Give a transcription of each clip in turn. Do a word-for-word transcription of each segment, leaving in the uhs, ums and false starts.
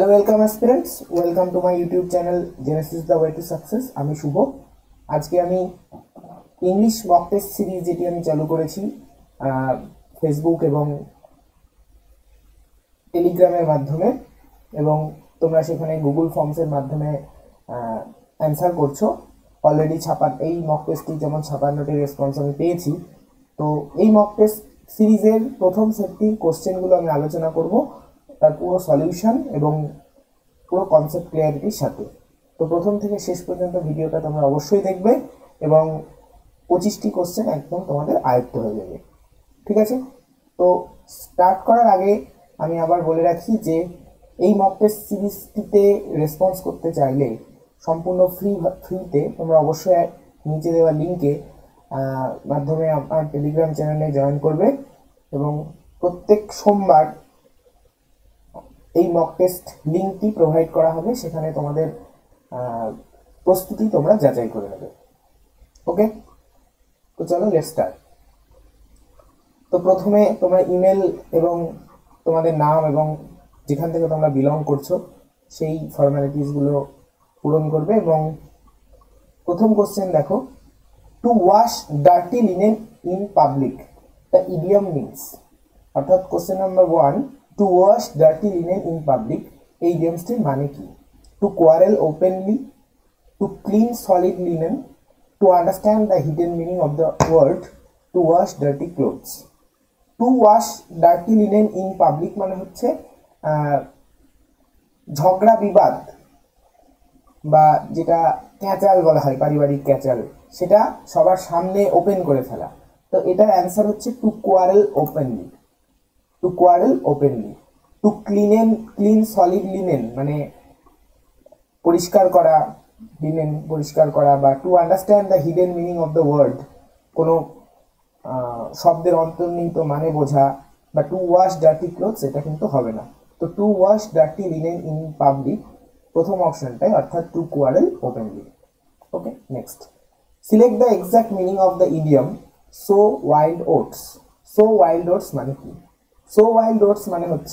Welcome aspirants, welcome to my YouTube channel Genesis the way to success. আমি শুভ। আজকে আমি English mock test series যেটি আমি চালু করেছি ফেসবুক এবং টেলিগ্রামের মাধ্যমে, এবং তোমরা সেখানে গুগল ফর্মসের মাধ্যমে অ্যান্সার করছো। অলরেডি ছাপান এই মক টেস্টটি যেমন ছাপান্নটি রেসপন্স আমি পেয়েছি। তো এই মক টেস্ট সিরিজের প্রথম সেটটির কোশ্চেনগুলো আমি আলোচনা করব, তার পুরো সলিউশন এবং পুরো কনসেপ্ট ক্লিয়ারিটির সাথে। তো প্রথম থেকে শেষ পর্যন্ত ভিডিওটা তোমরা অবশ্যই দেখবে এবং পঁচিশটি কোশ্চেন একদম তোমাদের আয়ত্ত হয়ে যাবে। ঠিক আছে? তো স্টার্ট করার আগে আমি আবার বলে রাখি যে এই মক টেস্ট সিরিজটিতে রেসপন্স করতে চাইলে সম্পূর্ণ ফ্রি ফ্রিতে তোমরা অবশ্যই নিচে দেওয়া লিঙ্কে মাধ্যমে আমার টেলিগ্রাম চ্যানেলে জয়েন করবে, এবং প্রত্যেক সোমবার এই মক টেস্ট লিঙ্কটি প্রোভাইড করা হবে, সেখানে তোমাদের প্রস্তুতি তোমরা যাচাই করে নেবে। ওকে, তো চলো লেটস স্টার্ট। তো প্রথমে তোমরা ইমেল এবং তোমাদের নাম এবং যেখান থেকে তোমরা বিলং করছো সেই ফর্মালিটিসগুলো পূরণ করবে। এবং প্রথম কোশ্চেন দেখো, to wash dirty linen in public the idiom means. অর্থাৎ question number one, to wash dirty linen in public এই ইডিয়ামসটির মানে কি? To quarrel openly, to clean solid linen, to understand the hidden meaning of the word to wash dirty clothes. To wash dirty linen in public মানে হচ্ছে ঝগড়া বিবাদ বা যেটা ক্যাচাল বলা হয়, পারিবারিক ক্যাচাল, সেটা সবার সামনে ওপেন করে ফেলা। তো এটার অ্যান্সার হচ্ছে to quarrel openly. To quarrel openly. To ক্লিনেন ক্লিন সলিড লিনেন মানে পরিষ্কার করা, লিনেন পরিষ্কার করা, বা to understand the hidden meaning of the word কোনো শব্দের অন্তর্নিহিত মানে বোঝা, বা টু ওয়াশ ডার্টি ক্লোথস এটা কিন্তু হবে না। তো to wash dirty linen in public প্রথম অপশনটাই, অর্থাৎ to quarrel openly. Okay, next. Select the exact meaning of the idiom sow wild oats. Sow wild oats মানে কি? সো ওয়াইল্ড ওটস মানে হচ্ছে,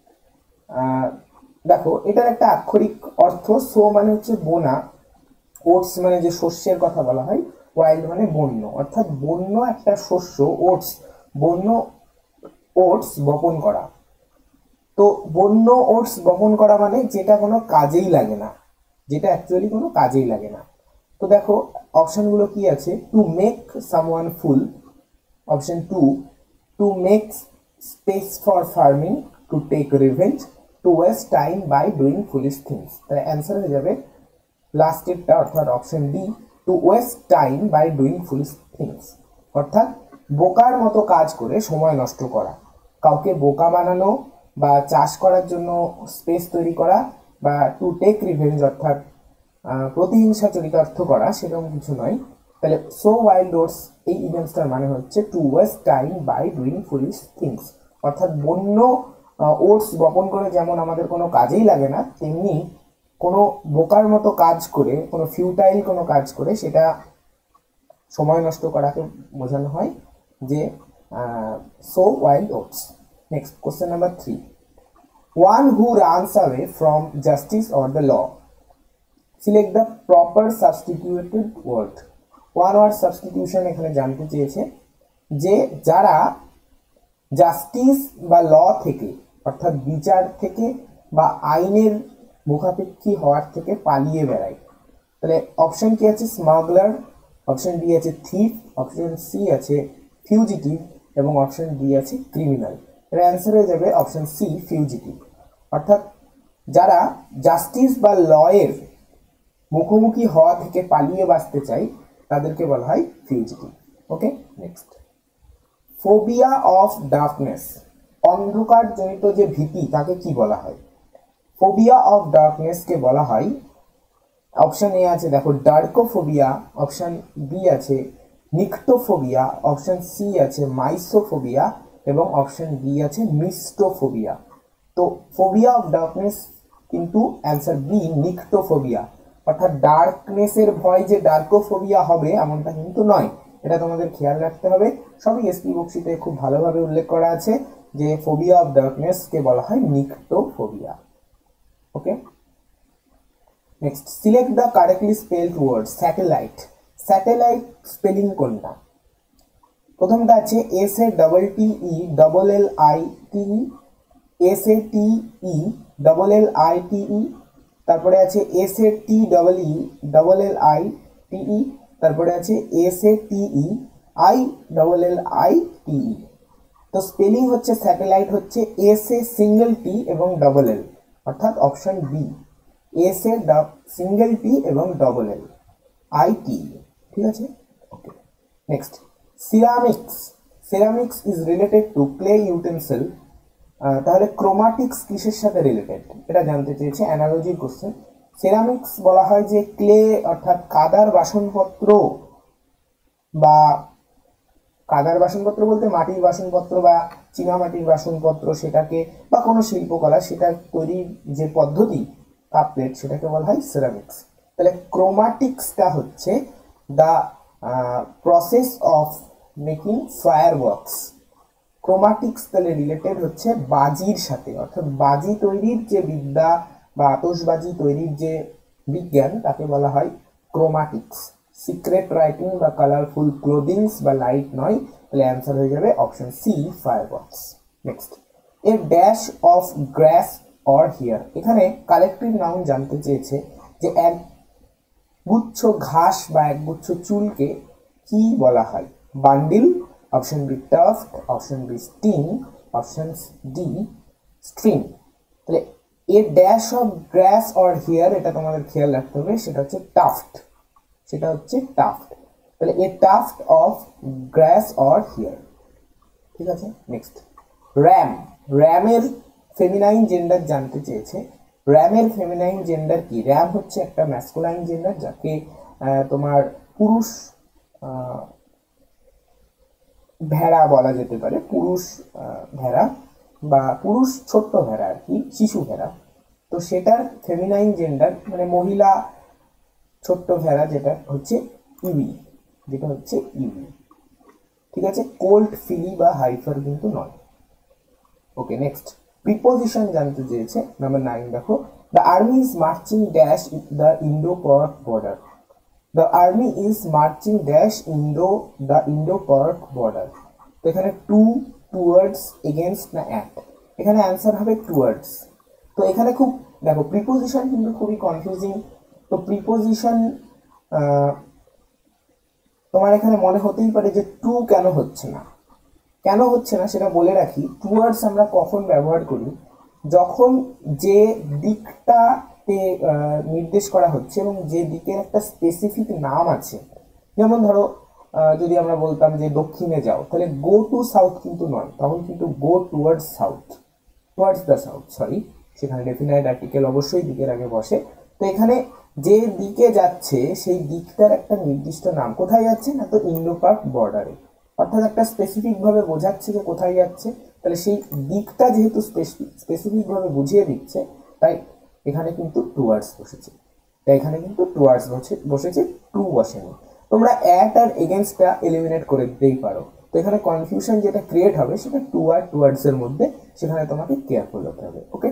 দেখো এটার একটা আক্ষরিক অর্থ। সো মানে হচ্ছে বোনা, ওটস মানে যে শস্যের কথা বলা হয়, ওয়াইল্ড মানে বন্য, অর্থাৎ বন্য একটা শস্য ওটস, বন্য ওটস বপন করা। তো বন্য ওটস বপন করা মানে যেটা কোনো কাজেই লাগে না, যেটা অ্যাকচুয়ালি কোনো কাজেই লাগে না। তো দেখো অপশনগুলো কি আছে? To make someone fool, option two to make space for farming, to take revenge, to waste time by doing foolish things. তাই অ্যান্সার হয়ে যাবে লাস্টেরটা, অর্থাৎ option D, to waste time by doing foolish things. অর্থাৎ বোকার মতো কাজ করে সময় নষ্ট করা, কাউকে বোকা বানানো বা চাষ করার জন্য স্পেস তৈরি করা, বা টু টেক রিভেঞ্জ অর্থাৎ প্রতিহিংসা চরিতার্থ করা, সেরকম কিছু নয়। তাহলে সো ওয়াইল্ড ওটস এই ইডিয়মসটার মানে হচ্ছে to waste time by doing foolish things. অর্থাৎ বন্য ওটস বপন করে যেমন আমাদের কোনো কাজেই লাগে না, তেমনি কোনো বোকার মতো কাজ করে, কোনো ফিউটাইল কোনো কাজ করে সেটা সময় নষ্ট করাকে বোঝানো হয় যে sow wild oats. Next question number three, one who runs away from justice or the law. Select the proper substituted word. One word substitution এখানে জানতে চেয়েছে যে যারা জাস্টিস বা ল থেকে, অর্থাৎ বিচার থেকে বা আইনের মুখাপেক্ষী হওয়ার থেকে পালিয়ে বেড়ায়। তাহলে অপশন কি আছে? স্মাগলার, অপশন বি আছে থিফ, অপশন সি আছে ফিউজিটিভ, এবং অপশন ডি আছে ক্রিমিনাল। এর অ্যান্সার হয়ে যাবে অপশন সি, ফিউজিটিভ। অর্থাৎ যারা জাস্টিস বা লয়ের মুখোমুখি হওয়া থেকে পালিয়ে বাঁচতে চাই তাদেরকে বলা হয় fugitive. Okay, next. Phobia of darkness, অন্ধকার জনিত যে ভীতি তাকে কি বলা হয়? ফোবিয়া অফ ডার্কনেসকে বলা হয়, অপশন এ আছে দেখো ডার্কোফোবিয়া, অপশন বি আছে নিকটোফোবিয়া, অপশন সি আছে মাইসোফোবিয়া, এবং অপশন ডি আছে মিস্টোফোবিয়া। তো ফোবিয়া অফ ডার্কনেস কিন্তু অ্যান্সার বি, নিকটোফোবিয়া। অর্থাৎ ডার্কনেসের ভয় যে ডার্কোফোবিয়া হবে এমনটা কিন্তু নয়, এটা তোমাদের খেয়াল রাখতে হবে। সবই এসপি বক্সিতে খুব ভালোভাবে উল্লেখ করা আছে যে ফোবিয়া অফ ডার্কনেসকে বলা হয় nyctophobia. Okay next select the correctly spelled word satellite satellite spelling কোনটা প্রথমটা আছে S A double T E double L I T E S A T E double L I T E তারপরে আছে S A T double E double L I T E তারপরে আছে S A T E I double L I T E তো spelling হচ্ছে satellite হচ্ছে S A single T এবং double L অর্থাৎ option B S A single T এবং double L I T ঠিক আছে okay next ceramics ceramics is related to clay utensil তাহলে chromatics কিসের সাথে রিলেটেড এটা জানতে চেয়েছে অ্যানালজির কোশ্চেন সিরামিক্স বলা হয় যে ক্লে অর্থাৎ কাদার বাসনপত্র বা কাদার বাসনপত্র বলতে মাটির বাসনপত্র বা চীনামাটির বাসনপত্র সেটাকে বা কোনো শিল্পকলা সেটা তৈরির যে পদ্ধতি কাপ প্লেট সেটাকে বলা হয় সিরামিক্স তাহলে ক্রোমাটিক্সটা হচ্ছে the process of making fireworks chromatics তাহলে রিলেটেড হচ্ছে বাজির সাথে অর্থাৎ বাজি তৈরির যে বিদ্যা বা আতশবাজি তৈরির যে বিজ্ঞান তাকে বলা হয় ক্রোমাটিক্স সিক্রেট রাইটিং বা কালারফুল ক্লোদিংস বা লাইট নয় তাহলে অ্যান্সার হয়ে যাবে option C fireworks next a dash of grass or hair এখানে কালেক্টিভ নাউন জানতে চেয়েছে যে এক গুচ্ছ ঘাস বা এক গুচ্ছ চুলকে কি বলা হয় bundle option B tuft option B sting option D string তাহলে a dash of grass or hair এটা তোমাদের খেয়াল রাখতে হবে সেটা হচ্ছে টাফট সেটা হচ্ছে টাফট তাহলে a tuft of grass or hair ঠিক আছে নেক্সট র্যাম র্যামের ফেমিনাইন জেন্ডার জানতে চেয়েছে র্যামের ফেমিনাইন জেন্ডার কি র্যাম হচ্ছে একটা ম্যাসকুলাইন জেন্ডার যাকে তোমার পুরুষ ভেড়া বলা যেতে পারে পুরুষ ভেড়া বা পুরুষ ছোট্ট ভেড়া আর কি শিশু ভেড়া তো সেটার ফেমিনাইন জেন্ডার মানে মহিলা ছোট্ট ভেড়া যেটা হচ্ছে ইউই যেটা হচ্ছে ইউই ঠিক আছে কোল্ড ফিলি বা হাইফার কিন্তু নয় ওকে নেক্সট প্রিপোজিশন জানতে চেয়েছে নাম্বার নাইন দেখো the army is marching dash the Indo Pak border the army is marching dash Indo the Indo Pak border তো এখানে টু টুয়ার্ডস এগেনস্ট না অ্যাট এখানে অ্যান্সার হবে টুয়ার্ডস তো এখানে খুব দেখো প্রিপোজিশন কিন্তু খুবই কনফিউজিং তো প্রিপোজিশন তোমার এখানে মনে হতেই পারে যে টু কেন হচ্ছে না কেন হচ্ছে না সেটা বলে রাখি টুয়ার্ডস আমরা কখন ব্যবহার করি যখন যে দিকটাতে নির্দেশ করা হচ্ছে এবং যে দিকের একটা স্পেসিফিক নাম আছে যেমন ধরো যদি আমরা বলতাম যে দক্ষিণে যাও তাহলে গো টু সাউথ কিন্তু নয় তখন কিন্তু go towards south towards the south sorry সেখানে ডেফিনাইট আর্টিকেল অবশ্যই দিকের আগে বসে তো এখানে যে দিকে যাচ্ছে সেই দিকটার একটা নির্দিষ্ট নাম কোথায় যাচ্ছে না তো ইন্ডো পাক বর্ডারে অর্থাৎ একটা স্পেসিফিক ভাবে বোঝাচ্ছে যে কোথায় যাচ্ছে তাহলে সেই দিকটা যেহেতু স্পেসিফিক ভাবে বুঝিয়ে দিচ্ছে তাই এখানে কিন্তু টুয়ার্ডস বসেছে তাই এখানে কিন্তু টুয়ার্ডস বসেছে টু বসেনি তোমরা অ্যাট আর এগেনস্টটা এলিমিনেট করে দিতেই পারো তো এখানে কনফিউশন যেটা ক্রিয়েট হবে সেটা টু আর টুয়ার্ডস এর মধ্যে সেখানে তোমাকে কেয়ারফুল হতে হবে okay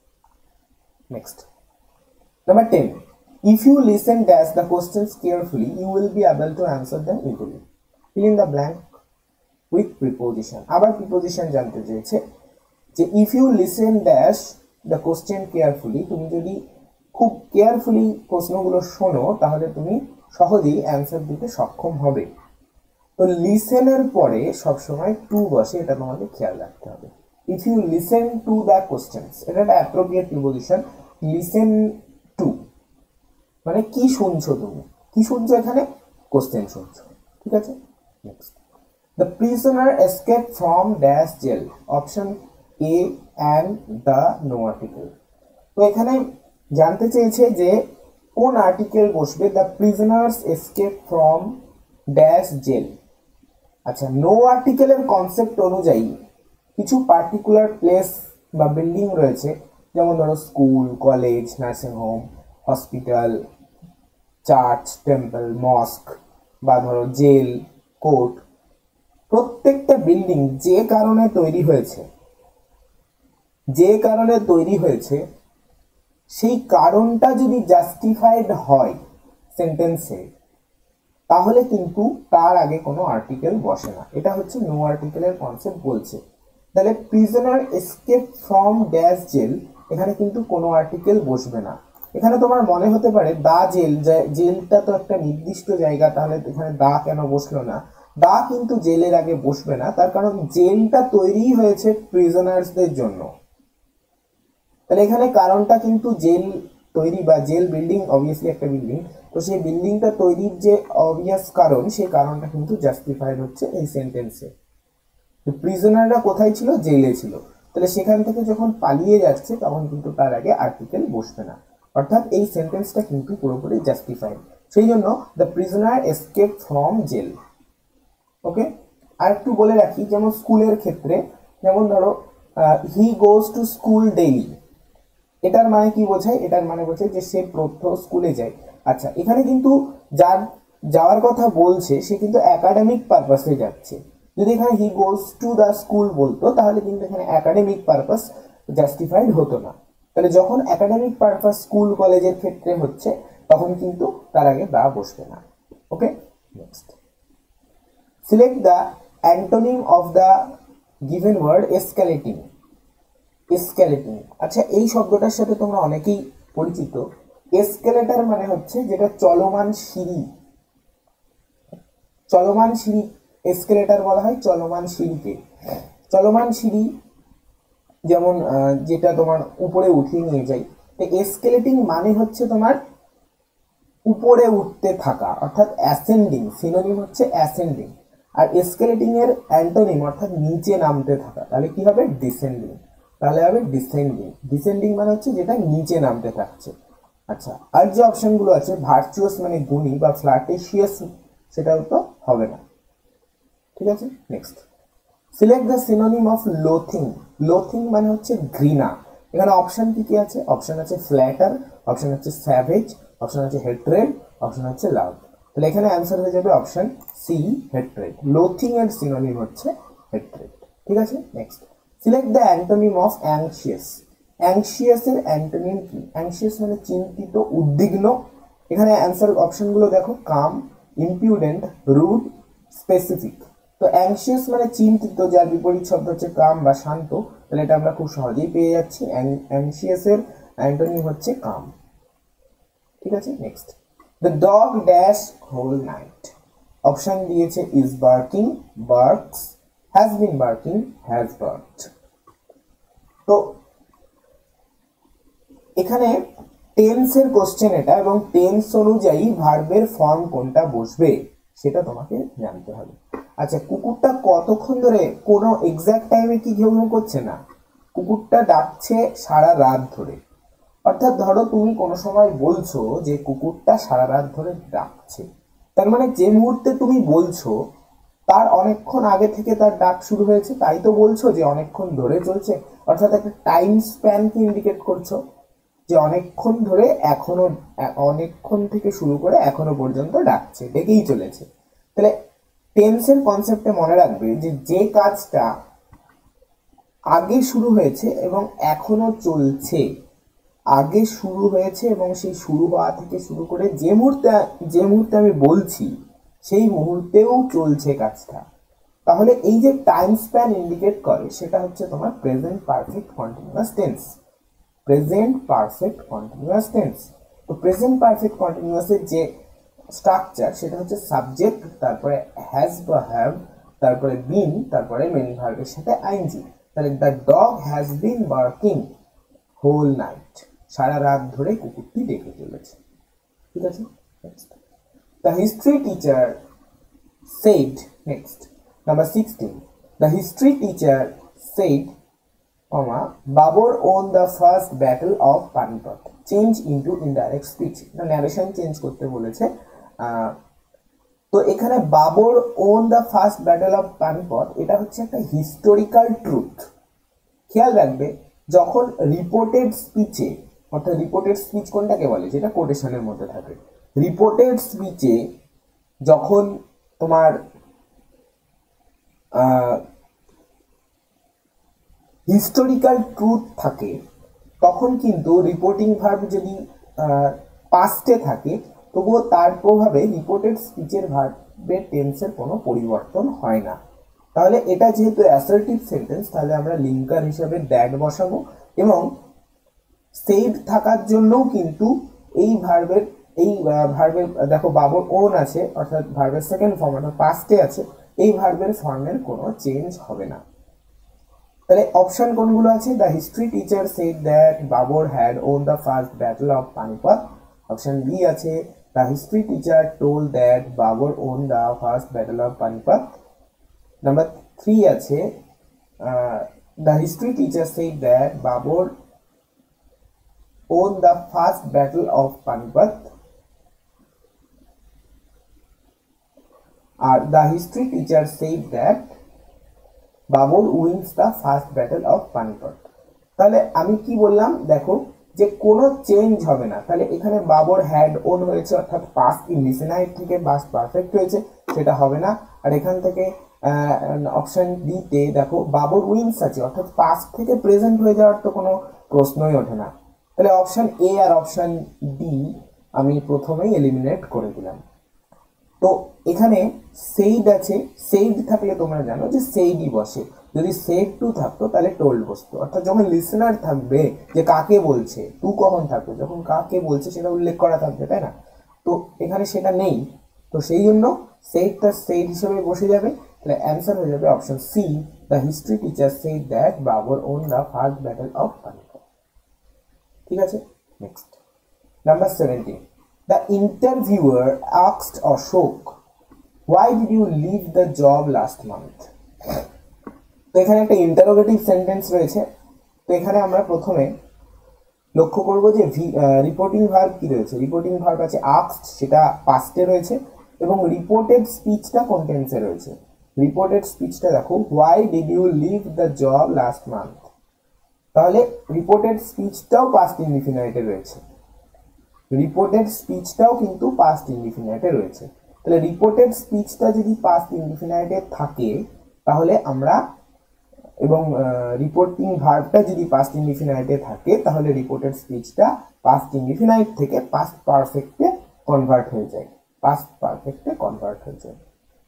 next number ten if you listen dash the questions carefully you will be able to answer them easily fill in the blank with preposition আবার preposition জানতে চেয়েছে যে if you listen dash the question carefully তুমি যদি খুব carefully প্রশ্নগুলো শোনো তাহলে তুমি সহজেই অ্যানসার দিতে সক্ষম হবে তো লিসেন এর পরে সব সময় টু বসে এটা তোমাকে খেয়াল রাখতে হবে if you listen to the questions এটা একটা appropriate preposition listen to মানে কি শুনছো তুমি কি শুনছো এখানে কোশ্চেন শুনছো ঠিক আছে next the prisoner escape from dash jail option A and the no article তো এখানে জানতে চেয়েছে যে কোন আর্টিকেল বসবে the prisoners escape from dash jail আচ্ছা নো আর্টিকেলের কনসেপ্ট অনুযায়ী কিছু পার্টিকুলার প্লেস বা বিল্ডিং রয়েছে যেমন ধরো school college nursing home hospital church temple mosque বা ধরো জেল কোর্ট প্রত্যেকটা বিল্ডিং যে কারণে তৈরি হয়েছে যে কারণে তৈরি হয়েছে সেই কারণটা যদি জাস্টিফাইড হয় সেন্টেন্সে, তাহলে কিন্তু তার আগে কোনো আর্টিকেল বসে না। এটা হচ্ছে নো আর্টিকেলের কনসেপ্ট বলছে। তাহলে prisoner escape from dash jail, এখানে কিন্তু কোনো আর্টিকেল বসবে না। এখানে তোমার মনে হতে পারে দা জেল, জেলটা তো একটা নির্দিষ্ট জায়গা, তাহলে এখানে দা কেন বসলো না? দা কিন্তু জেলের আগে বসবে না, তার কারণ জেলটা তৈরি হয়েছে প্রিজনার্সদের জন্য। তাহলে এখানে কারণটা কিন্তু জেল তৈরি বা জেল বিল্ডিং, অবভিয়াসলি একটা বিল্ডিং, তো সেই বিল্ডিংটা তৈরির যে অবভিয়াস কারণ, সেই কারণটা কিন্তু জাস্টিফাইড হচ্ছে এই সেন্টেন্সে। প্রিজনাররা কোথায় ছিল? জেলে ছিল। তাহলে সেখান থেকে যখন পালিয়ে যাচ্ছে তখন কিন্তু তার আগে আর্টিকেল বসবে না, অর্থাৎ এই সেন্টেন্সটা কিন্তু পুরোপুরি জাস্টিফাইড। সেই জন্য the prisoner escape from jail. Okay, আর একটু বলে রাখি, যেমন স্কুলের ক্ষেত্রে, যেমন ধরো he goes to school daily, এটার মানে কি বোঝায়? এটার মানে বোঝায় যে সে প্রত্যহ স্কুলে যায়। আচ্ছা, এখানে কিন্তু যার যাওয়ার কথা বলছে সে কিন্তু একাডেমিক পারপাসে যাচ্ছে। যদি এখানে he goes to the school বলতো তাহলে কিন্তু এখানে একাডেমিক পারপাস জাস্টিফাইড হতো না। তাহলে যখন একাডেমিক পারপাস স্কুল কলেজের ক্ষেত্রে হচ্ছে তখন কিন্তু তার আগে দা বসবে না। Okay, next, select the antonym of the given word escalating. Escalating, আচ্ছা এই শব্দটার সাথে তোমরা অনেকেই পরিচিত। এসকেলেটর মানে হচ্ছে যেটা চলমান সিঁড়ি, চলমান সিঁড়ি এসকেলেটর বলা হয় চলমান সিঁড়িকে। চলমান সিঁড়ি যেমন যেটা তোমার উপরে উঠিয়ে নিয়ে যায়, তো এসকেলেটিং মানে হচ্ছে তোমার উপরে উঠতে থাকা, অর্থাৎ অ্যাসেন্ডিং, সিনোনিম হচ্ছে অ্যাসেন্ডিং। আর এসকেলেটিং এর অ্যান্টোনিম অর্থাৎ নিচে নামতে থাকা, তাহলে কি হবে? ডিসেন্ডিং। তাহলে হবে ডিসেন্ডিং। ডিসেন্ডিং মানে হচ্ছে যেটা নিচে নামতে থাকছে। আচ্ছা, আর যে অপশনগুলো আছে, ভার্চুয়াস মানে গুণী বা ফ্লার্টেশিয়াস, সেটাও তো হবে না। ঠিক আছে, next, select the synonym of loathing. Loathing মানে হচ্ছে ঘৃণা। এখানে অপশন কি কি আছে? অপশন আছে ফ্ল্যাটার, অপশন আছে স্যাভেজ, অপশন আছে হেট্রেড, অপশন আছে লাভ। তাহলে এখানে অ্যান্সার হয়ে যাবে অপশন সি, হেট্রেড। লোথিং এর সিনোনিম হচ্ছে হেট্রেড। ঠিক আছে, next, select the antonym of anxious. Anxious এর অ্যান্টোনিম কি? অ্যাংশিয়াস মানে চিন্তিত, উদ্বিগ্ন। এখানে অ্যান্সার অপশনগুলো দেখো, কাম, ইম্পিউডেন্ট, রুড, স্পেসিফিক। তো অ্যাংশিয়াস মানে চিন্তিত, যার বিপরীত শব্দ হচ্ছে কাম বা শান্ত, তাহলে এটা আমরা খুব সহজেই পেয়ে যাচ্ছি। অ্যাংশিয়াস এর অ্যান্টোনিম হচ্ছে কাম। ঠিক আছে, next, the dog dash whole night. Option দিয়েছে is barking, barks, has been barking, has barked. তো এখানে টেন্সের কোশ্চেন এটা, এবং টেন্স অনুযায়ী ভার্বের ফর্ম কোনটা বসবে সেটা তোমাকে জানতে হবে। আচ্ছা, কুকুরটা কতক্ষণ ধরে, কোনো এক্সাক্ট টাইমে কি ঘেউ ঘেউ করছে না, কুকুরটা ডাকছে সারা রাত ধরে। অর্থাৎ ধরো তুমি কোনো সময় বলছো যে কুকুরটা সারা রাত ধরে ডাকছে, তার মানে যে মুহূর্তে তুমি বলছো তার অনেকক্ষণ আগে থেকে তার ডাক শুরু হয়েছে, তাই তো বলছো যে অনেকক্ষণ ধরে চলছে। অর্থাৎ একটা টাইম স্প্যানকে ইন্ডিকেট করছো যে অনেকক্ষণ ধরে, এখনো অনেকক্ষণ থেকে শুরু করে এখনো পর্যন্ত ডাকছে, ডেকেই চলেছে। তাহলে টেন্সের কনসেপ্টে মনে রাখবে যে যে কাজটা আগে শুরু হয়েছে এবং এখনো চলছে, আগে শুরু হয়েছে এবং সেই শুরু হওয়া থেকে শুরু করে যে মুহূর্তে যে মুহূর্তে আমি বলছি সেই মুহূর্তেও চলছে কাজটা, তাহলে এই যে টাইম স্প্যান ইন্ডিকেট করে সেটা হচ্ছে তোমার present perfect continuous tense. Present perfect continuous tense. তো প্রেজেন্ট পারফেক্ট কন্টিনিউয়াসের যে স্ট্রাকচার সেটা হচ্ছে সাবজেক্ট, তারপরে হ্যাজ বা হ্যাভ, তারপরে বিন, তারপরে মেন ভার্বের সাথে আইএনজি। তাহলে the dog has been barking whole night, সারা রাত ধরে কুকুরটি ডেকে চলেছে। ঠিক আছে, next, the history teacher said, next, number sixteen, the history teacher said, comma, Babur won the first battle of Panipat. Change into indirect speech. না narration change করতে বলেছে। তো এখানে Babur won the first battle of Panipat, এটা হচ্ছে একটা historical truth. খেয়াল রাখবে, যখন রিপোর্টেড স্পিচে, অর্থাৎ রিপোর্টেড স্পিচ কোনটাকে বলে, যেটা কোটেশনের মধ্যে থাকে, রিপোর্টেড স্পিচে যখন তোমার হিস্টোরিক্যাল ট্রুথ থাকে তখন কিন্তু রিপোর্টিং ভার্ব যদি পাস্টে থাকে তবুও তার প্রভাবে রিপোর্টেড স্পিচের ভার্বের টেন্সের কোনো পরিবর্তন হয় না। তাহলে এটা যেহেতু অ্যাসার্টিভ সেন্টেন্স, তাহলে আমরা লিঙ্কার হিসেবে দ্যাট বসাবো, এবং সেইড থাকার জন্যও কিন্তু এই ভার্বের এই ভার্বের দেখো বাবর ওন আছে, অর্থাৎ ভার্বের সেকেন্ড ফর্ম অর্থাৎ পাস্টে আছে, এই ভার্বের ফর্মের কোনো চেঞ্জ হবে না। তাহলে অপশন কোনগুলো আছে? The history teacher said that Babur had won the first battle of Panipat. Option B আছে the history teacher told that Babur won the first battle of Panipat. Number three আছে the history teacher said that Babur won the first battle of Panipat. আর the history teacher said that Babur wins the first battle of Panipat. তাহলে আমি কি বললাম দেখো, যে কোনো change হবে না। তাহলে এখানে বাবর হ্যাড ওন হয়েছে অর্থাৎ পাস্ট ইনডিফিনাইট থেকে পাস্ট পারফেক্ট হয়েছে, সেটা হবে না। আর এখান থেকে অপশন ডি তে দেখো বাবর উইন্স আছে অর্থাৎ পাস্ট থেকে প্রেজেন্ট হয়ে যাওয়ার তো কোনো প্রশ্নই ওঠে না। তাহলে অপশন এ আর অপশন ডি আমি প্রথমেই এলিমিনেট করে দিলাম। তো এখানে সেইড আছে, সেইড থাকলে তোমরা জানো যে সেইডই বসে। যদি সেইড টু থাকতো তাহলে টোল্ড বসতো, অর্থাৎ যখন লিসনার থাকবে যে কাকে বলছে, টু কখন থাকবে যখন কাকে বলছে সেটা উল্লেখ করা থাকবে, তাই না? তো এখানে সেটা নেই, তো সেই জন্য সেইডটা সেইড হিসেবে বসে যাবে। তাহলে অ্যান্সার হয়ে যাবে option C, the history teacher said that Babur won the first battle of Panipat. ঠিক আছে, next number seventeen. The interviewer asked Ashok, "Why did you leave the job last month?" তো এখানে একটা ইন্টারোগেটিভ সেন্টেন্স রয়েছে। তো এখানে আমরা প্রথমে লক্ষ্য করব যে রিপোর্টিং ভার্ব কি রয়েছে। রিপোর্টিং ভার্ব আছে আস্কড, সেটা পাস্টে রয়েছে, এবং রিপোর্টেড স্পিচটা কোন টেন্সে রয়েছে। রিপোর্টেড স্পিচটা দেখো, why did you leave the job last month. তাহলে রিপোর্টেড স্পিচটাও পাস্ট ইনডিফিনাইটে রয়েছে, রিপোর্টেড স্পিচটাও কিন্তু পাস্ট ইনডিফিনাইটে রয়েছে। তাহলে রিপোর্টেড স্পিচটা যদি পাস্ট ইনডিফিনাইটে থাকে তাহলে আমরা, এবং রিপোর্টিং ভার্বটা যদি পাস্ট ইনডিফিনাইটে থাকে তাহলে রিপোর্টেড স্পিচটা পাস্ট ইনডিফিনাইট থেকে পাস্ট পারফেক্টে কনভার্ট হয়ে যায়, পাস্ট পারফেক্টে কনভার্ট হয়ে যায়।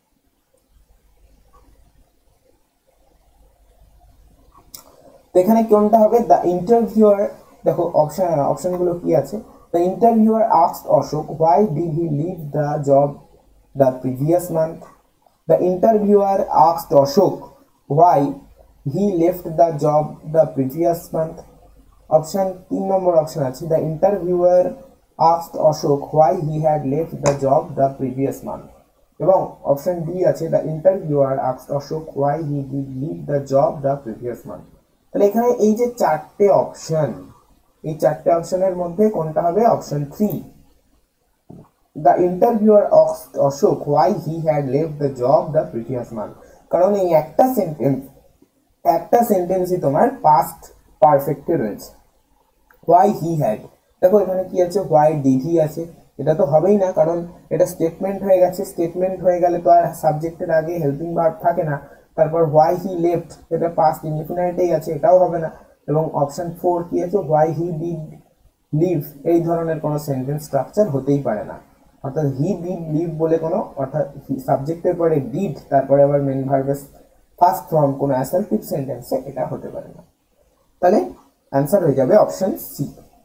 তো এখানে কোনটা হবে? দ্য ইন্টারভিউয়ার, দেখো অপশন অপশনগুলো কি আছে। The interviewer asked Ashok why did he leave the job the previous month. The interviewer asked Ashok why he left the job the previous month. Option তিন নম্বর অপশন আছে, the interviewer asked Ashok why he had left the job the previous month. এবং option D আছে, the interviewer asked Ashok why he did leave the job the previous month. তাহলে এখানে এই যে চারটে অপশন, এই চারটে অপশনের মধ্যে কোনটা হবে? Option three, the interviewer asked Ashok why he had left the job the previous month. কারণ এই একটা সেন্টেন্স, একটা সেন্টেন্সই তোমার পাস্ট পারফেক্টে রয়েছে। হোয়াই হি হ্যাড, দেখো এখানে কি আছে? হোয়াই ডিড হি আছে, এটা তো হবেই না, কারণ এটা স্টেটমেন্ট হয়ে গেছে। স্টেটমেন্ট হয়ে গেলে তো আর সাবজেক্টের আগে হেল্পিং ভার্ব থাকে না। তারপর হোয়াই হি লেফট, এটা পাস্ট ইনডিফিনাইটেই আছে, এটাও হবে না। এবং অপশন ফোর কি আছে? হোয়াই হি ডিড লিভ, এই ধরনের কোনো সেন্টেন্স স্ট্রাকচার হতেই পারে না। অর্থাৎ হি ডিড লিভ বলে কোনো, অর্থাৎ সাবজেক্টের পরে ডিড তারপরে আবার মেন ভার্বের ফার্স্ট ফর্ম কোনো অ্যাসার্টিভ সেন্টেন্সে এটা হতে পারে না। তাহলে অ্যান্সার হয়ে যাবে option C.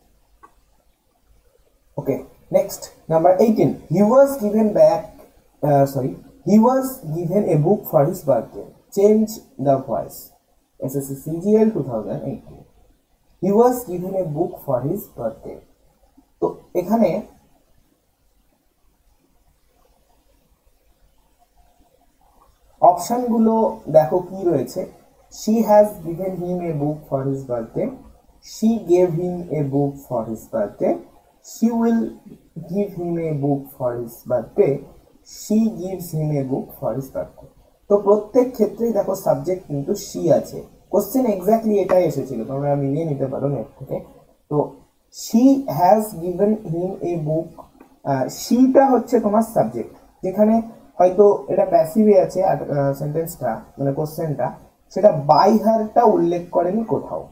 Okay, next number eighteen. He was given back sorry he was given a book for his birthday, change the voice. S S C C G L two thousand eighteen. He was given a book for his birthday. তো এখানে অপশনগুলো দেখো কি রয়েছে। She has given him a book for his birthday. She gave him a book for his birthday. She will give him a book for his birthday. She gives him a book for his birthday. তো প্রত্যেক ক্ষেত্রেই দেখো subject কিন্তু she আছে। Question exactly এটাই এসেছিল, তোমরা মিলিয়ে নিতে পারো নেট থেকে। তো she has given him a book, sheটা হচ্ছে তোমার সাবজেক্ট, যেখানে হয়তো এটা প্যাসিভে আছে সেন্টেন্সটা মানে কোশ্চেনটা, সেটা বাই হারটা উল্লেখ করেনি কোথাও।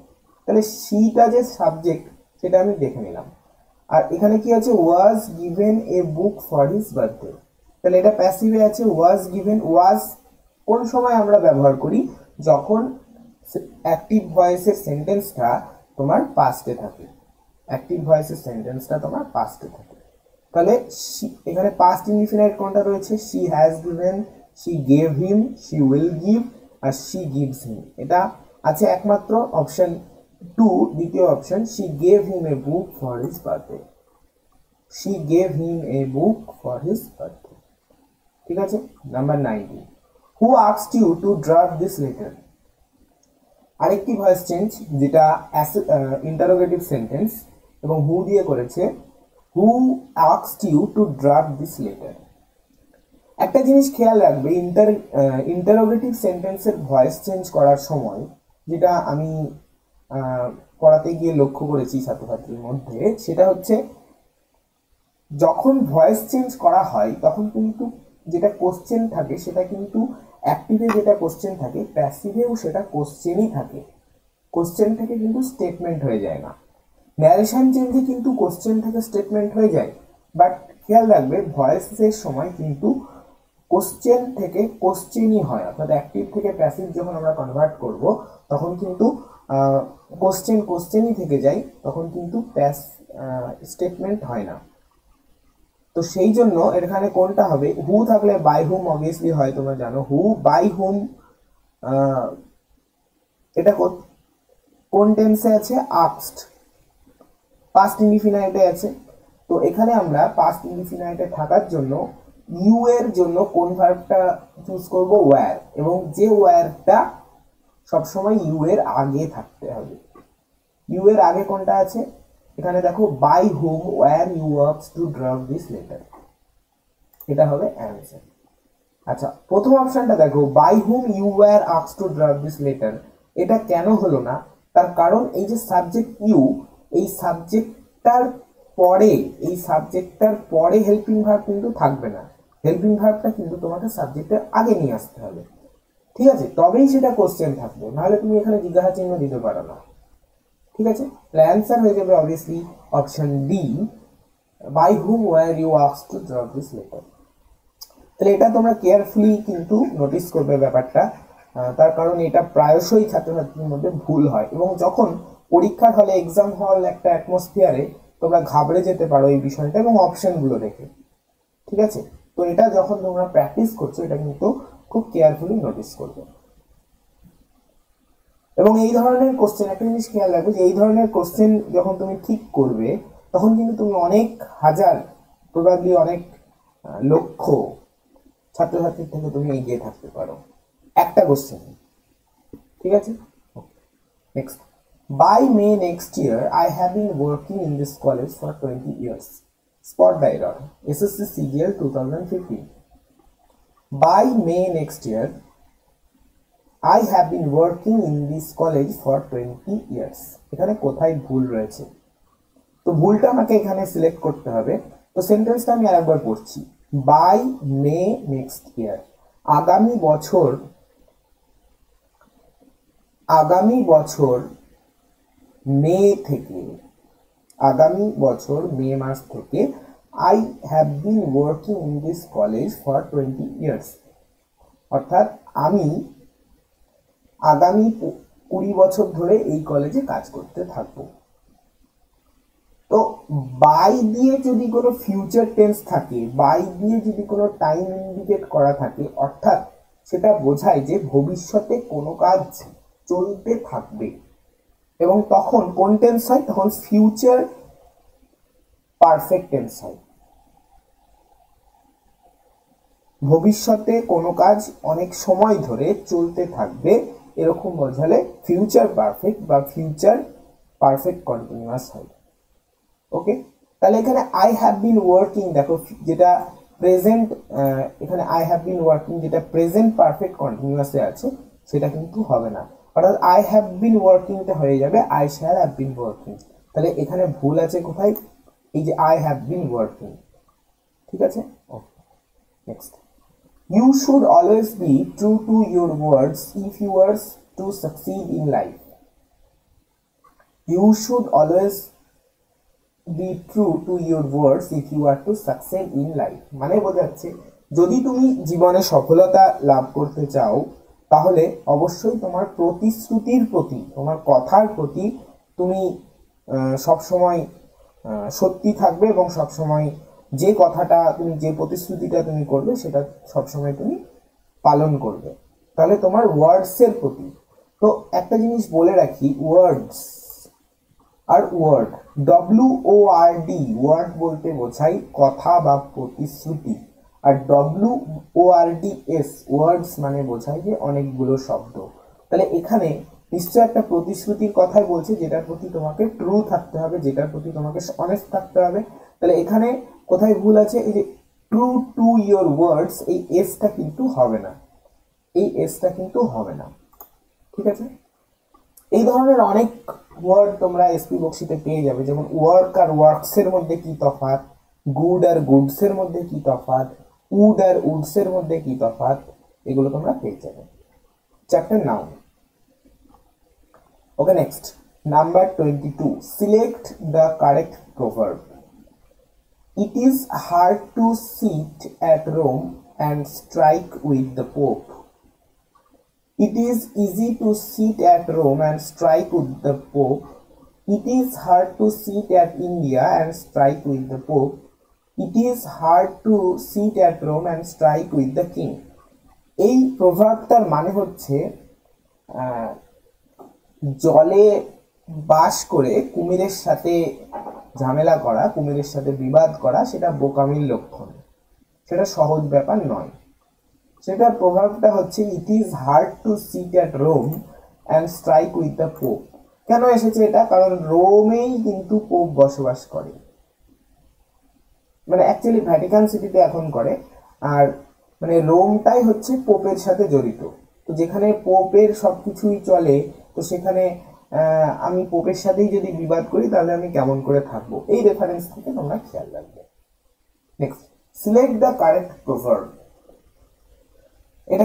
তাহলে শিটা যে সাবজেক্ট সেটা আমি দেখে নিলাম। আর এখানে কি আছে, was given a book for his birthday, তাহলে এটা প্যাসিভে আছে। ওয়াজ গিভেন, ওয়াজ কোন সময় আমরা ব্যবহার করি, যখন অ্যাক্টিভ ভয়েসের সেন্টেন্সটা তোমার পাস্টে থাকে, অ্যাক্টিভ ভয়েসের সেন্টেন্সটা তোমার পাস্টে থাকে। তাহলে এখানে পাস্ট ইনডিফিনাইট কোনটা রয়েছে, she has given, she gave him, she will give, আর শি গিভস হিম। এটা আছে একমাত্র অপশন টু, দ্বিতীয় option, she gave him a book for his birthday, she gave him a book for his birthday. ঠিক আছে। Number nineteen, who asked you to draft this letter. আরেকটি voice change, যেটা interrogative sentence এবং who দিয়ে করেছে। Who asked you to draft this letter. একটা জিনিস খেয়াল রাখবে, ইন্টার ইন্টারোগেটিভ সেন্টেন্সের ভয়েস চেঞ্জ করার সময়, যেটা আমি পড়াতে গিয়ে লক্ষ্য করেছি ছাত্রছাত্রীর মধ্যে, সেটা হচ্ছে যখন ভয়েস চেঞ্জ করা হয় তখন কিন্তু যেটা কোশ্চেন থাকে সেটা কিন্তু অ্যাক্টিভে যেটা কোশ্চেন থাকে প্যাসিভেও সেটা কোশ্চেনই থাকে, কোশ্চেন থেকে কিন্তু স্টেটমেন্ট হয়ে যায় না। ন্যারেশন চেঞ্জে কিন্তু কোশ্চেন থেকে স্টেটমেন্ট হয়ে যায়, বাট খেয়াল রাখবে ভয়েসের সময় কিন্তু কোশ্চেন থেকে কোশ্চেনই হয়, অর্থাৎ অ্যাক্টিভ থেকে প্যাসিভ যখন আমরা কনভার্ট করব তখন কিন্তু কোশ্চেন কোশ্চেনই থেকে যায়, তখন কিন্তু প্যাস স্টেটমেন্ট হয় না। তো সেই জন্য এখানে কোনটা হবে, হু থাকলে বাই হুম অবভিয়াসলি হয়, তোমরা জানো হু বাই হুম, এটা কোন টেন্সে আছে, আস্কড, পাস্ট ইনডিফিনাইটে আছে। তো এখানে আমরা পাস্ট ইনডিফিনাইটে থাকার জন্য ইউ এর জন্য কোন ভার্বটা চুজ করব, ওয়্যার, এবং যে ওয়্যারটা সবসময় ইউ এর আগে থাকতে হবে। ইউ এর আগে কোনটা আছে, এখানে দেখো by whom were you works to draft this letter, এটা হবে অ্যান্সার। আচ্ছা, প্রথম অপশনটা দেখো, by whom you were asked to draft this letter, এটা কেন হলো না, তার কারণ এই যে সাবজেক্ট ইউ, এই সাবজেক্টটার পরে এই সাবজেক্টটার পরে হেল্পিং ভার্ব কিন্তু থাকবে না, হেল্পিং ভার্বটা কিন্তু তোমাকে সাবজেক্টের আগে নিয়ে আসতে হবে। ঠিক আছে, তবেই সেটা কোশ্চেন থাকবে, নাহলে তুমি এখানে জিজ্ঞাসা চিহ্ন দিতে পারো না। ঠিক আছে, অ্যান্সার হয়ে যাবে obviously option D, by whom were you asked to draft this letter. তাহলে এটা তোমরা কেয়ারফুলি কিন্তু নোটিস করবে ব্যাপারটা, তার কারণ এটা প্রায়শই ছাত্রছাত্রীর মধ্যে ভুল হয়, এবং যখন পরীক্ষার হলে এক্সাম হল একটা অ্যাটমসফিয়ারে তোমরা ঘাবড়ে যেতে পারো এই বিষয়টা এবং অপশনগুলো দেখে। ঠিক আছে, তো এটা যখন তোমরা প্র্যাকটিস করছো এটা কিন্তু খুব কেয়ারফুলি নোটিস করবে। এবং এই ধরনের কোশ্চেন, একটা জিনিস খেয়াল রাখবে যে এই ধরনের কোশ্চেন যখন তুমি ঠিক করবে তখন কিন্তু তুমি অনেক হাজার, প্রবাবলি অনেক লক্ষ ছাত্রছাত্রীর থেকে তুমি এগিয়ে থাকতে পারো একটা কোশ্চেন। ঠিক আছে, next, by May next year I have been working in this college for twenty years, spot dialogue, SSC CGL two thousand fifteen. By May next year I have been working in this college for twenty years. এখানে কোথায় ভুল রয়েছে, তো ভুলটা আমাকে এখানে select করতে হবে। তো সেন্টেন্সটা আমি আরেকবার পড়ছি, বাই মে নেক্সট ইয়ার, আগামী বছর, আগামী বছর মে থেকে, আগামী বছর মে মাস থেকে I have been working in this college for twenty years, অর্থাৎ আমি আগামী কুড়ি বছর ধরে এই কলেজে কাজ করতে থাকবো। তো বাই দিয়ে যদি কোনো ফিউচার টেন্স থাকে, বাই দিয়ে যদি কোনো টাইম ইন্ডিকেট করা থাকে, অর্থাৎ সেটা বোঝায় যে ভবিষ্যতে কোনো কাজ চলতে থাকবে, এবং তখন কোন টেন্স হয়, তখন ফিউচার পারফেক্ট টেন্স হয়। ভবিষ্যতে কোনো কাজ অনেক সময় ধরে চলতে থাকবে এরকম বোঝালে ফিউচার পারফেক্ট বা ফিউচার পারফেক্ট কন্টিনিউয়াস হয়। ওকে, তাহলে এখানে আই হ্যাভ বিন ওয়ার্কিং, দেখো যেটা প্রেজেন্ট, এখানে আই হ্যাভ বিন ওয়ার্কিং যেটা প্রেজেন্ট পারফেক্ট কন্টিনিউয়াসে আছে সেটা কিন্তু হবে না, অর্থাৎ আই হ্যাভ বিন ওয়ার্কিংটা হয়ে যাবে I shall have been working. তাহলে এখানে ভুল আছে কোথায়, এই যে আই হ্যাভ বিন ওয়ার্কিং। ঠিক আছে, okay, next, you should always be true to your words if you are to succeed in life. You should always be true to your words if you are to succeed in life. মানে বোঝাচ্ছে যদি তুমি জীবনে সফলতা লাভ করতে চাও তাহলে অবশ্যই তোমার প্রতিশ্রুতির প্রতি, তোমার কথার প্রতি তুমি সবসময় সত্যি থাকবে এবং সবসময় যে কথাটা তুমি, যে প্রতিশ্রুতিটা তুমি করবে সেটা সবসময় তুমি পালন করবে। তাহলে তোমার ওয়ার্ডসের প্রতি। তো একটা জিনিস বলে রাখি, ওয়ার্ডস আর word, W O R D, word বলতে বোঝাই কথা বা প্রতিশ্রুতি, আর W O R D S, words মানে বোঝায় যে অনেকগুলো শব্দ। তাহলে এখানে নিশ্চয় একটা প্রতিশ্রুতির কথাই বলছে যেটার প্রতি তোমাকে ট্রু থাকতে হবে, যেটার প্রতি তোমাকে অনেস্ট থাকতে হবে। তাহলে এখানে কোথায় ভুল আছে, এই যে ট্রু টু ইয়োর ওয়ার্ডস, এই এসটা কিন্তু হবে না, এই এসটা কিন্তু হবে না, ঠিক আছে। এই ধরনের অনেক ওয়ার্ড তোমরা এসপি বক্সিতে পেয়ে যাবে, যেমন ওয়ার্ক আর ওয়ার্কস এর মধ্যে কি তফাৎ, গুড আর গুডস এর মধ্যে কি তফাৎ, উড আর উডস এর মধ্যে কি তফাৎ, এগুলো তোমরা পেয়ে যাবে। Chapter noun. Okay, next number twenty two, select the correct proverb. It is hard to sit at Rome and strike with the Pope. It is easy to sit at Rome and strike with the Pope. It is hard to sit at India and strike with the Pope. It is hard to sit at Rome and strike with the king. এই প্রভাবটার মানে হচ্ছে জলে বাস করে কুমিরের সাথে ঝামেলা করা, কুমিরের সাথে বিবাদ করা, সেটা বোকামির লক্ষণ, সেটা সহজ ব্যাপার নয়। সেটার প্রভাবটা হচ্ছে it is hard to sit at Rome and strike with the Pope. কেন এসেছে এটা? কারণ রোমেই কিন্তু পোপ বসবাস করে, মানে অ্যাকচুয়ালি ভ্যাটিকান সিটিতে এখন করে, আর মানে রোমটাই হচ্ছে পোপের সাথে জড়িত। তো যেখানে পোপের সব কিছুই চলে, তো সেখানে আমি পোপের সাথেই যদি বিবাদ করি তাহলে আমি কেমন করে থাকবো, এই রেফারেন্স থেকে তোমরা খেয়াল রাখবে। Next, select the correct proverb. এটা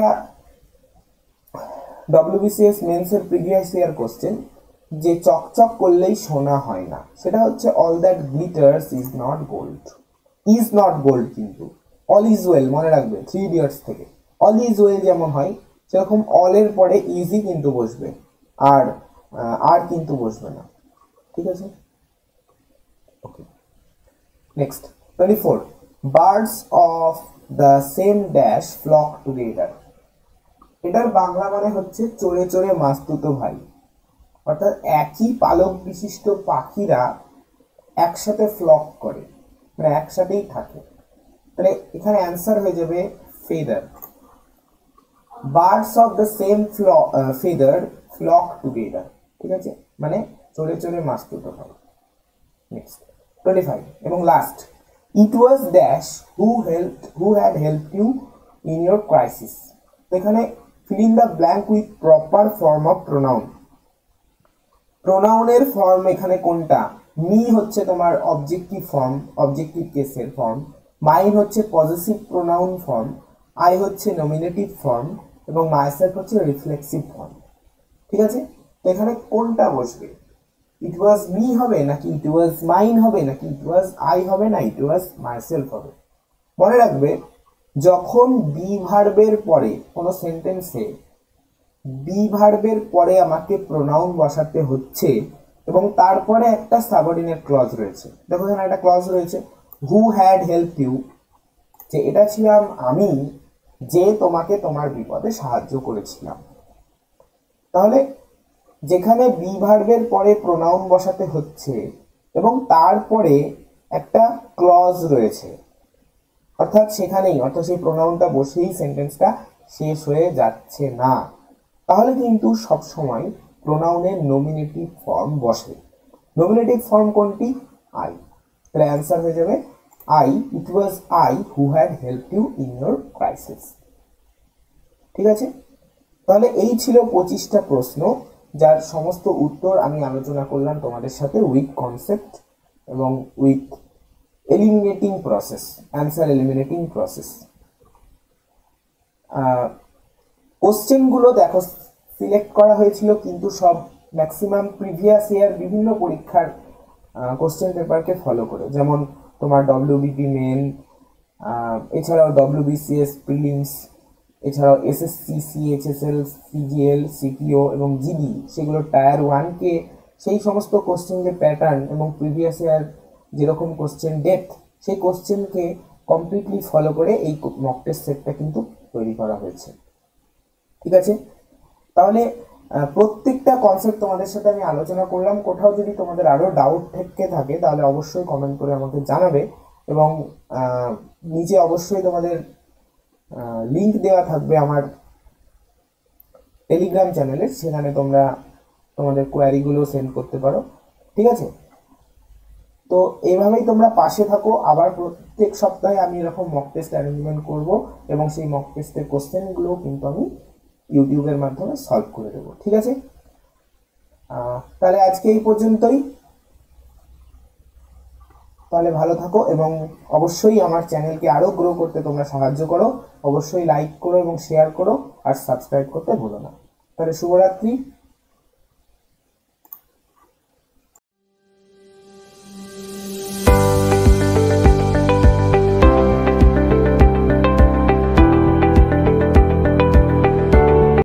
ডব্লিউবিসিএস মেন্স এর প্রিভিয়াস ইয়ার কোশ্চেন, যে চকচক করলেই সোনা হয় না, সেটা হচ্ছে all that glitters is not gold. Is not gold কিন্তু অল ইজ ওয়েল, মনে রাখবে থ্রি ইডিয়টস থেকে। অল ইজ ওয়েল যেমন হয় সেরকম অলের পরে ইজি কিন্তু বসবে, আর আর কিন্তু বসবে না, ঠিক আছে। Okay, next twenty four, birds of the same dash flock together. এটার বাংলা মানে হচ্ছে চড়ে চড়ে মাস্তুতো ভাই, অর্থাৎ একই পালক বিশিষ্ট পাখিরা একসাথে ফ্লক করে, মানে একসাথেই থাকে। তাহলে এখানে অ্যান্সার হয়ে যাবে feather. Birds of the same feather flock together, ঠিক আছে, মানে চড়ে চড়ে মাস্তুতো ভাই। নেক্সট টোয়েন্টি ফাইভ এবং last, it was dash who help who had help you in your crisis. এখানে fill in the blank with proper form of pronoun. প্রোনাউনের ফর্ম এখানে কোনটা? মি হচ্ছে তোমার অবজেক্টিভ ফর্ম, অবজেক্টিভ কেসের ফর্ম, মাইন হচ্ছে possessive pronoun form, I হচ্ছে nominative form, এবং মাইসেলফ হচ্ছে রিফ্লেক্সিভ ফর্ম, ঠিক আছে। তো এখানে কোনটা বসবে? ইট ওয়াজ মি হবে নাকি ইট ওয়াজ মাইন হবে নাকি ইট ওয়াজ আই হবে না ইট ওয়াজ মাইসেলফ হবে? মনে রাখবে, যখন বি ভার্বের পরে কোনো সেন্টেন্সে বি ভার্বের পরে আমাকে প্রোনাউন বসাতে হচ্ছে এবং তারপরে একটা সাবঅর্ডিনেট ক্লজ রয়েছে, দেখো এখানে একটা ক্লজ রয়েছে হু হ্যাড হেল্প ইউ, যে এটা ছিলাম আমি যে তোমাকে তোমার বিপদে সাহায্য করেছিলাম। তাহলে যেখানে বি ভার্বের পরে প্রোনাউন বসাতে হচ্ছে এবং তারপরে একটা ক্লজ রয়েছে, অর্থাৎ সেখানেই, অর্থাৎ সেই প্রোনাউনটা বসেই সেন্টেন্সটা শেষ হয়ে যাচ্ছে না, তাহলে কিন্তু সব সময় প্রোনাউনের নমিনেটিভ ফর্ম বসে। নমিনেটিভ ফর্ম কোনটি? আই। তাহলে অ্যান্সার হয়ে যাবে I, it was I who had help you in your crisis, ঠিক আছে। তাহলে এই ছিল পঁচিশটা প্রশ্ন, যার সমস্ত উত্তর আমি আলোচনা করলাম তোমাদের সাথে উইথ কনসেপ্ট এবং with eliminating process, answer eliminating process. কোশ্চেনগুলো দেখো সিলেক্ট করা হয়েছিল কিন্তু সব ম্যাক্সিমাম প্রিভিয়াস ইয়ার বিভিন্ন পরীক্ষার কোশ্চেন পেপারকে ফলো করে, যেমন তোমার ডব্লিউবিপি মেন, এছাড়াও ডব্লিউবিসিএস প্রিলিমস, এছাড়াও এসএসসি, সিএইচএসএল, সিজিএল, সিপিও এবং জিডি, সেগুলো টায়ার ওয়ানকে সেই সমস্ত কোশ্চেনের প্যাটার্ন এবং প্রিভিয়াস ইয়ার যেরকম কোশ্চেন ডেপথ, সেই কোশ্চেনকে কমপ্লিটলি ফলো করে এই মক টেস্ট সেটটা কিন্তু তৈরি করা হয়েছে। ঠিক আছে, তাহলে প্রত্যেকটা কনসেপ্ট তোমাদের সাথে আমি আলোচনা করলাম। কোথাও যদি তোমাদের আরও ডাউট থেকে থাকে তাহলে অবশ্যই কমেন্ট করে আমাকে জানাবে, এবং নিচে অবশ্যই তোমাদের লিঙ্ক দেওয়া থাকবে আমার টেলিগ্রাম চ্যানেলে, সেখানে তোমরা তোমাদের কোয়ারিগুলো সেন্ড করতে পারো। ঠিক আছে, তো এইভাবেই তোমরা পাশে থাকো। আবার প্রত্যেক সপ্তাহে আমি এরকম মক টেস্ট অ্যারেঞ্জমেন্ট করব, এবং সেই মক টেস্টের কোশ্চেনগুলো কিন্তু আমি ইউটিউবের মাধ্যমে সলভ করে দেবো। ঠিক আছে, তাহলে আজকে এই পর্যন্তই। তাহলে ভালো থাকো, এবং অবশ্যই আমার চ্যানেলকে আরও গ্রো করতে তোমরা সাহায্য করো। অবশ্যই লাইক করো এবং শেয়ার করো, আর সাবস্ক্রাইব করতে ভুলো না। তাহলে শুভরাত্রি।